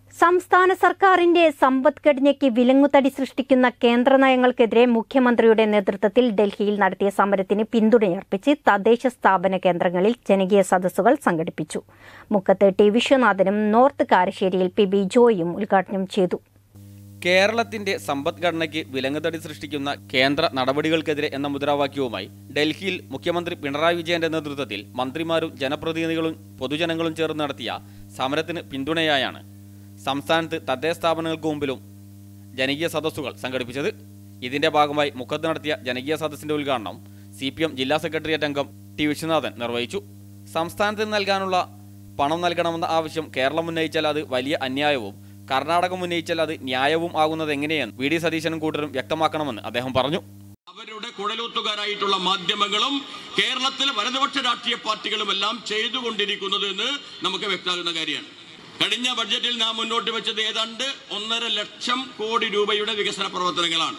സംസ്ഥാന സർക്കാരിന്റെ സമ്പദ്ഘടനയ്ക്ക് വിലങ്ങുതടി സൃഷ്ടിക്കുന്ന കേന്ദ്ര നയങ്ങൾക്കെതിരെ മുഖ്യമന്ത്രിയുടെ നേതൃത്വത്തിൽ ഡൽഹിയിൽ നടത്തിയ സമരത്തിന് പിന്തുണയർപ്പിച്ച് തദ്ദേശ സ്ഥാപന കേന്ദ്രങ്ങളിൽ ജനകീയ സദസ്സുകൾ സംഘടിപ്പിച്ചു. മുക്കത്ത് ടി വിശ്വനാഥനും നോർത്ത് കാരശ്ശേരിയിൽ PB ജോയിയും ഉദ്ഘാടനം ചെയ്തു. കേരളത്തിന്റെ സമ്പദ്ഘടനയ്ക്ക് വിലങ്ങുതടി സൃഷ്ടിക്കുന്ന കേന്ദ്ര നടപടികൾക്കെതിരെ എന്ന മുദ്രാവാക്യവുമായി ഡൽഹിയിൽ മുഖ്യമന്ത്രി പിണറായി വിജയന്റെ നേതൃത്വത്തിൽ മന്ത്രിമാരും ജനപ്രതിനിധികളും പൊതുജനങ്ങളും ചേർന്ന് നടത്തിയ സമരത്തിന് പിന്തുണയായാണ് സംസ്ഥാനത്ത് തദ്ദേശ സ്ഥാപനങ്ങൾക്ക് മുമ്പിലും ജനകീയ സദസ്സുകൾ സംഘടിപ്പിച്ചത്. ഇതിന്റെ ഭാഗമായി മുക്കത്ത് നടത്തിയ ജനകീയ സദസ്സിന്റെ ഉദ്ഘാടനം CPM ജില്ലാ സെക്രട്ടേറിയറ്റ് അംഗം ടി വിശ്വനാഥൻ നിർവഹിച്ചു. സംസ്ഥാനത്തിന് നൽകാനുള്ള പണം നൽകണമെന്ന ആവശ്യം കേരളം ഉന്നയിച്ചാൽ അത് വലിയ അന്യായവും കർണാടകം ഉന്നയിച്ചാൽ അത് ന്യായവും ആകുന്നത് എങ്ങനെയെന്ന് VD സതീശനും കൂട്ടരും വ്യക്തമാക്കണമെന്ന് അദ്ദേഹം പറഞ്ഞു. അവരുടെ കുഴലൂത്തുകാരായിട്ടുള്ള മാധ്യമങ്ങളും കേരളത്തിലെ വലതുപക്ഷ രാഷ്ട്രീയ പാർട്ടികളും എല്ലാം ചെയ്തുകൊണ്ടിരിക്കുന്നത് എന്ന് നമുക്ക് വ്യക്തമാകുന്ന കാര്യമാണ്. കഴിഞ്ഞ ബഡ്ജറ്റിൽ നാം മുന്നോട്ട് വെച്ചത് ഏതാണ്ട് 1.5 ലക്ഷം കോടി രൂപയുടെ വികസന പ്രവർത്തനങ്ങളാണ്.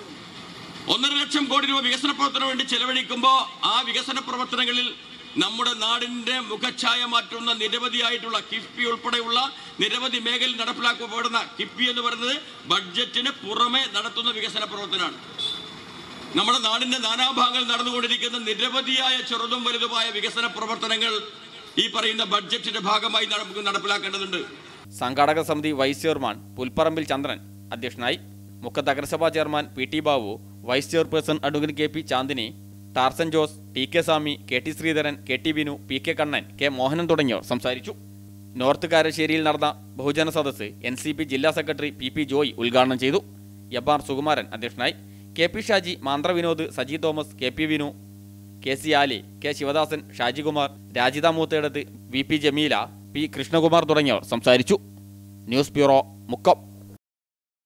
1.5 ലക്ഷം കോടി രൂപ വികസന പ്രവർത്തനം വേണ്ടി ചെലവഴിക്കുമ്പോൾ ആ വികസന പ്രവർത്തനങ്ങളിൽ നമ്മുടെ നാടിന്റെ മുഖഛായ മാറ്റുന്ന നിരവധിയായിട്ടുള്ള കിഫ്ബി ഉൾപ്പെടെയുള്ള നിരവധി മേഖലയിൽ നടപ്പിലാക്കപ്പെടുന്ന കിഫ്ബി എന്ന് പറയുന്നത് ബഡ്ജറ്റിന് പുറമെ നടത്തുന്ന വികസന പ്രവർത്തനമാണ്. നമ്മുടെ നാടിന്റെ നാനാഭാഗങ്ങളിൽ നടന്നുകൊണ്ടിരിക്കുന്ന നിരവധിയായ ചെറുതും വലുതുമായ വികസന പ്രവർത്തനങ്ങൾ ഈ പറയുന്ന ബഡ്ജറ്റിന്റെ ഭാഗമായി നമുക്ക് നടപ്പിലാക്കേണ്ടതുണ്ട്. സംഘാടക സമിതി വൈസ് ചെയർമാൻ പുൽപ്പറമ്പിൽ ചന്ദ്രൻ അധ്യക്ഷനായി. മുക്കത്ത് നഗരസഭാ chairman PT Babu, vice chairperson advocate KP Chandini, Tarzan Jose, TK Swami, KT Sreedharan, KT Binu, PK Kannan, K Mohanan തുടങ്ങിയവർ സംസാരിച്ചു. നോർത്ത് കാരശ്ശേരിയിൽ നടന്ന ബഹുജന സദസ്സ് NCP ജില്ലാ സെക്രട്ടറി PP ജോയ് ഉദ്ഘാടനം ചെയ്തു. YR സുകുമാരൻ അധ്യക്ഷനായി. KP Shaji, Manthra Vinod, Saji Thomas, KP Vinu, KC Ali, K Sivadasan, Shajikumar, Rajitha Moothedath, VP Jameela, P Krishnakumar തുടങ്ങിയവർ സംസാരിച്ചു. News bureau, Mukkam.